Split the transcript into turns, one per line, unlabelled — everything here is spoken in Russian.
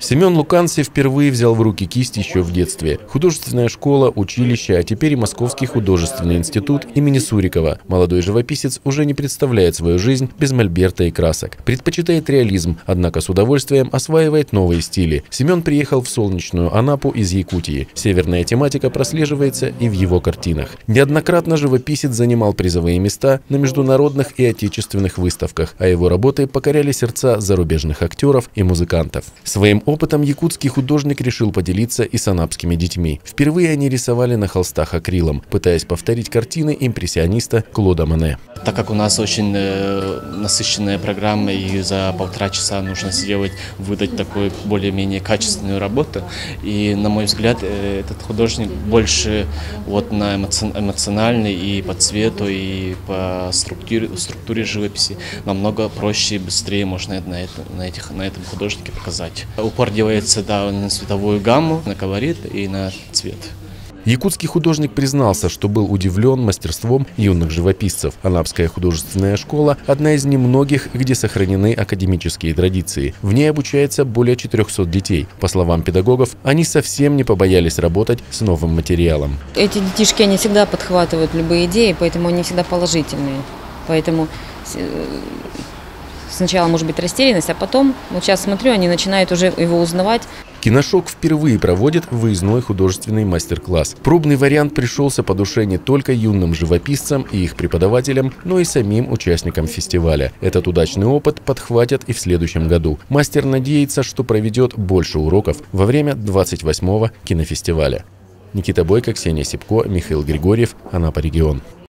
Семен Луканцев впервые взял в руки кисть еще в детстве. Художественная школа, училище, а теперь и Московский художественный институт имени Сурикова. Молодой живописец уже не представляет свою жизнь без мольберта и красок. Предпочитает реализм, однако с удовольствием осваивает новые стили. Семен приехал в солнечную Анапу из Якутии. Северная тематика прослеживается и в его картинах. Неоднократно живописец занимал призовые места на международных и отечественных выставках, а его работы покоряли сердца зарубежных актеров и музыкантов. Своим опытом якутский художник решил поделиться и с анапскими детьми. Впервые они рисовали на холстах акрилом, пытаясь повторить картины импрессиониста Клода Моне.
Так как у нас очень насыщенная программа и за 1,5 часа нужно сделать, выдать такую более-менее качественную работу, и на мой взгляд этот художник больше на эмоциональный и по цвету, и по структуре живописи намного проще и быстрее можно на этом художнике показать. Упор делается на цветовую гамму, на колорит и на цвет.
Якутский художник признался, что был удивлен мастерством юных живописцев. Анапская художественная школа – одна из немногих, где сохранены академические традиции. В ней обучается более 400 детей. По словам педагогов, они совсем не побоялись работать с новым материалом.
Эти детишки, они всегда подхватывают любые идеи, поэтому они всегда положительные. Поэтому сначала может быть растерянность, а потом, сейчас смотрю, они начинают уже его узнавать.
Киношок впервые проводит выездной художественный мастер-класс. Пробный вариант пришелся по душе не только юным живописцам и их преподавателям, но и самим участникам фестиваля. Этот удачный опыт подхватят и в следующем году. Мастер надеется, что проведет больше уроков во время 28-го кинофестиваля. Никита Бойко, Ксения Сипко, Михаил Григорьев, Анапа регион.